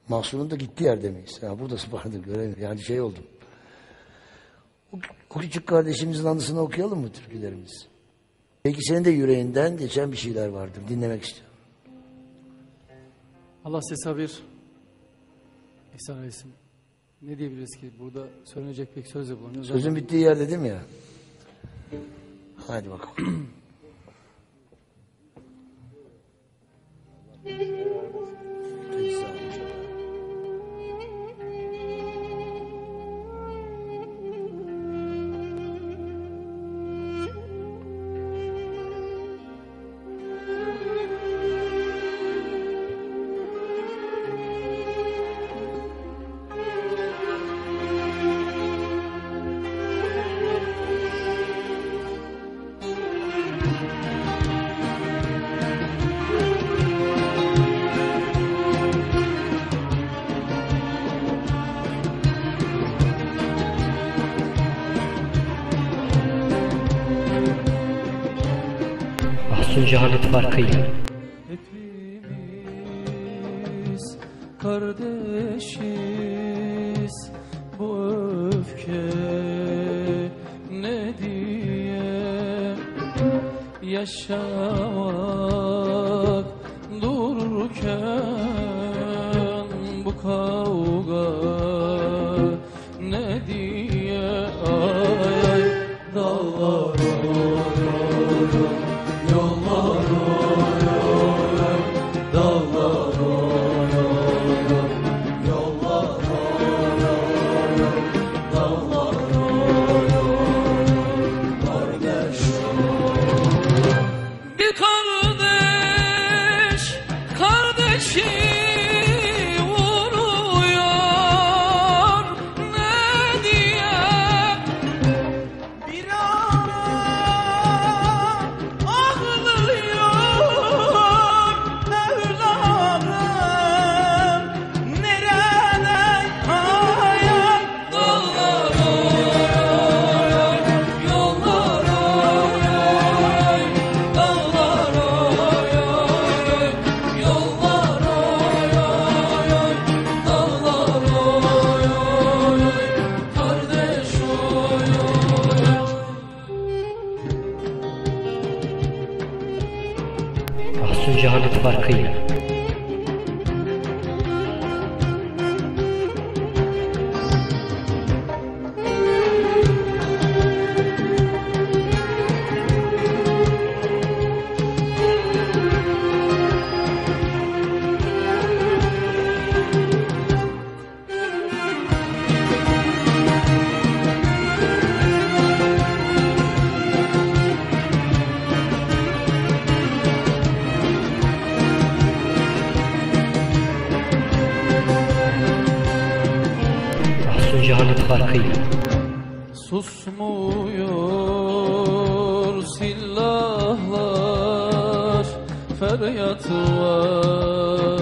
Mahsun'un da gittiği yerde miyiz? Ya buradası pardon, göremiyorum. Yani şey oldum. O küçük kardeşimizin anısını okuyalım mı türkülerimiz? Peki senin de yüreğinden geçen bir şeyler vardır. Dinlemek istiyorum. Allah size sabır ihsan etsin. Ne diyebiliriz ki? Burada söylenecek pek söz de bulamıyoruz. Sözün bittiği yer dedim ya. Hadi bakalım. Mahsun cehalet farkıyla. Hepimiz kardeşiz, bu öfke ne diye yaşamak dururken bu kavga ne diye ay dağlar yollar dağlar yollar dağlar kardeş bir kardeş kardeşi vuruyor ne diye bir ana ağlıyor evladım nerede hayat dağlar yollar dağlar yollar dağlar kardeş Mahsun cehalet farkıyla. Mahsun cehalet farkıyla. susmuyor silahlar feryat var